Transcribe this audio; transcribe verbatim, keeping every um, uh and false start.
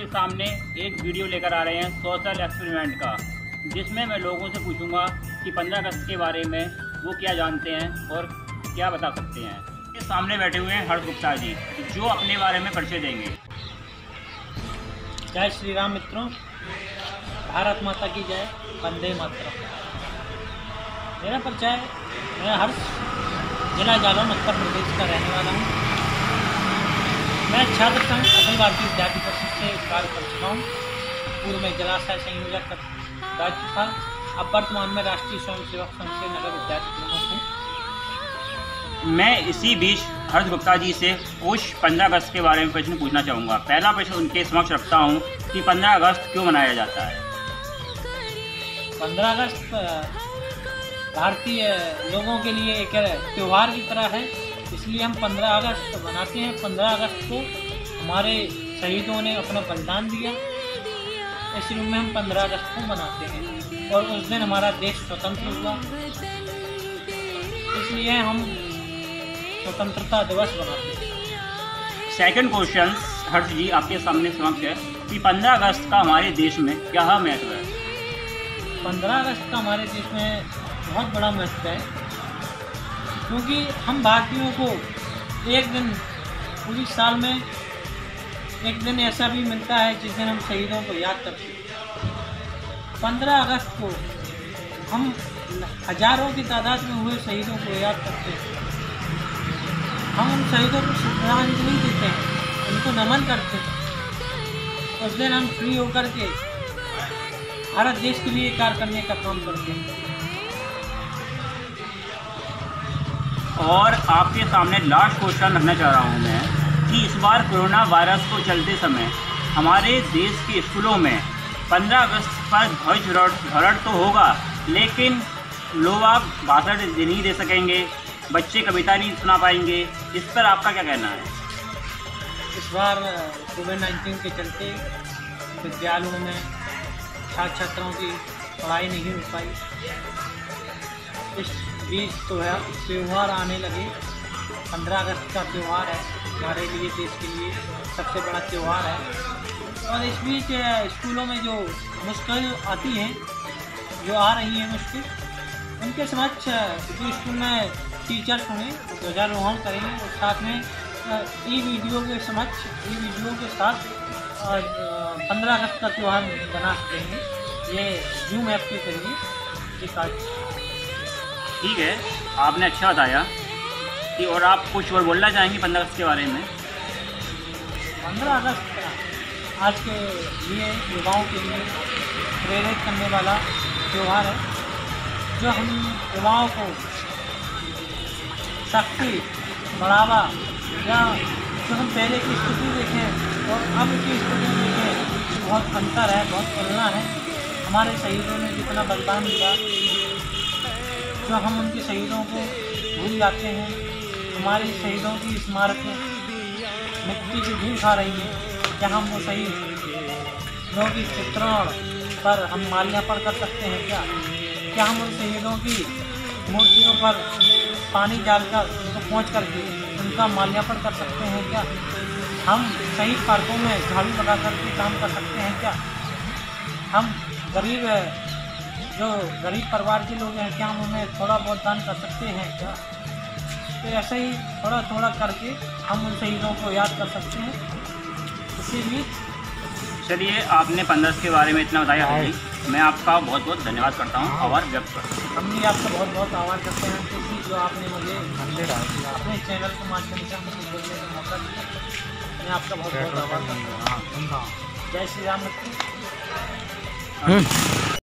सामने एक वीडियो लेकर आ रहे हैं सोशल एक्सपेरिमेंट का, जिसमें मैं लोगों से पूछूंगा कि पंद्रह अगस्त के बारे में वो क्या जानते हैं और क्या बता सकते हैं। ये सामने बैठे हुए हैं हर्ष गुप्ता जी, जो अपने बारे में परिचय देंगे। जय श्री राम मित्रों, भारत माता की जय, वंदे मातरम। मेरा परिचय, मैं हर्ष, जिला जालौन, उत्तर प्रदेश का रहने वाला हूँ। मैं छात्र संघ अखिल भारतीय विद्यार्थी परिषद से कार्य कर चुका हूँ। पूर्व में जलाशय संयोजक का दायित्व था। अब वर्तमान में राष्ट्रीय स्वयंसेवक संघ से नगर विद्यार्थी प्रमुख हूँ। मैं इसी बीच हर्ष गुप्ता जी से कुछ पंद्रह अगस्त के बारे में प्रश्न पूछना चाहूँगा। पहला प्रश्न उनके समक्ष रखता हूँ कि पंद्रह अगस्त क्यों मनाया जाता है। पंद्रह अगस्त भारतीय लोगों के लिए एक त्यौहार की तरह है, इसलिए हम पंद्रह अगस्त मनाते हैं। पंद्रह अगस्त को हमारे शहीदों ने अपना बलिदान दिया, इसलिए में हम पंद्रह अगस्त को मनाते हैं और उस दिन हमारा देश स्वतंत्र हुआ, इसलिए हम स्वतंत्रता दिवस मनाते हैं। सेकंड क्वेश्चन हर्ष जी आपके सामने समक्ष है कि पंद्रह अगस्त का हमारे देश में क्या महत्व है। पंद्रह अगस्त का हमारे देश में बहुत बड़ा महत्व है, क्योंकि हम भारतीयों को एक दिन पूरी साल में एक दिन ऐसा भी मिलता है जिस दिन हम शहीदों को याद करते हैं। पंद्रह अगस्त को हम हजारों की तादाद में हुए शहीदों को याद करते हैं। हम उन शहीदों को श्रद्धांजलि देते हैं, उनको नमन करते हैं। उस दिन हम फ्री होकर के भारत देश के लिए कार्य करने का काम करते हैं। और आपके सामने लास्ट क्वेश्चन रखना चाह रहा हूँ मैं कि इस बार कोरोना वायरस को चलते समय हमारे देश के स्कूलों में पंद्रह अगस्त पर ध्वजारोहण तो होगा, लेकिन लोग आप भाषण नहीं दे सकेंगे, बच्चे कविता नहीं सुना पाएंगे। इस पर आपका क्या कहना है। इस बार कोविड नाइन्टीन के चलते विद्यालयों में छात्र छात्राओं की पढ़ाई नहीं हो पाई। इस बीच तो है त्यौहार आने लगे। पंद्रह अगस्त का त्यौहार है हमारे लिए, देश के लिए सबसे बड़ा त्यौहार है। और इस बीच स्कूलों में जो मुश्किल आती हैं, जो आ रही हैं मुश्किल, उनके समक्ष जो स्कूल में टीचर्स होंगे ध्वजारोहण करेंगे और साथ में ई वीडियो के समक्ष ई वीडियो के साथ पंद्रह अगस्त का त्यौहार बना सकेंगे। ये जूम ऐप के जरिए ये कार्य। ठीक है, आपने अच्छा बताया कि और आप कुछ और बोलना चाहेंगे पंद्रह अगस्त के बारे में। पंद्रह अगस्त आज के लिए युवाओं के लिए प्रेरित करने वाला त्यौहार है, जो हम युवाओं को शक्ति बढ़ावा, या जो हम पहले की स्थिति देखें और अब की स्थिति देखें, बहुत अंतर है, बहुत तुलना है। हमारे शहीदों ने जितना बलिदान दिया, जो हम उनके शहीदों को भूल जाते हैं। हमारे शहीदों की स्मारक मिट्टी की धूल खा रही है। क्या हम वो शहीदों की चित्रण पर हम माल्यार्पण कर सकते हैं क्या? क्या हम उन शहीदों की मूर्तियों पर पानी डालकर उनको पहुँच करके उनका माल्यार्पण कर सकते हैं क्या? हम शहीद पार्कों में झाड़ू लगा करके काम कर सकते हैं क्या? हम गरीब जो गरीब परिवार के लोग हैं, क्या हम उन्हें थोड़ा बहुत दान कर सकते हैं क्या? तो ऐसे ही थोड़ा थोड़ा करके हम उन शहीदों को याद कर सकते हैं। इसी बीच चलिए, आपने पंद्रह अगस्त के बारे में इतना बताया है, मैं आपका बहुत बहुत धन्यवाद करता हूँ, आभार व्यक्त करता हूँ। हम भी आपका बहुत बहुत आभार करते हैं क्योंकि जो आपने मुझे अपने चैनल के माध्यम से मुझे बोलने का मौका दिया। मैं आपका बहुत बहुत आभार करता हूँ। जय श्री राम मित्र।